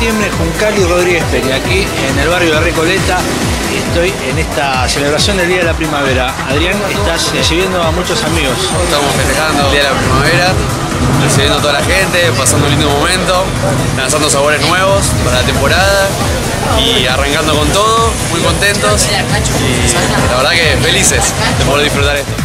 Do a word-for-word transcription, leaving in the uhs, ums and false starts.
septiembre, Juncal y Rodríguez Peña, aquí en el barrio de Recoleta. Estoy en esta celebración del Día de la Primavera. Adrián, estás recibiendo a muchos amigos. Estamos festejando el Día de la Primavera, recibiendo a toda la gente, pasando un lindo momento, lanzando sabores nuevos para la temporada y arrancando con todo, muy contentos y la verdad que felices de poder disfrutar esto.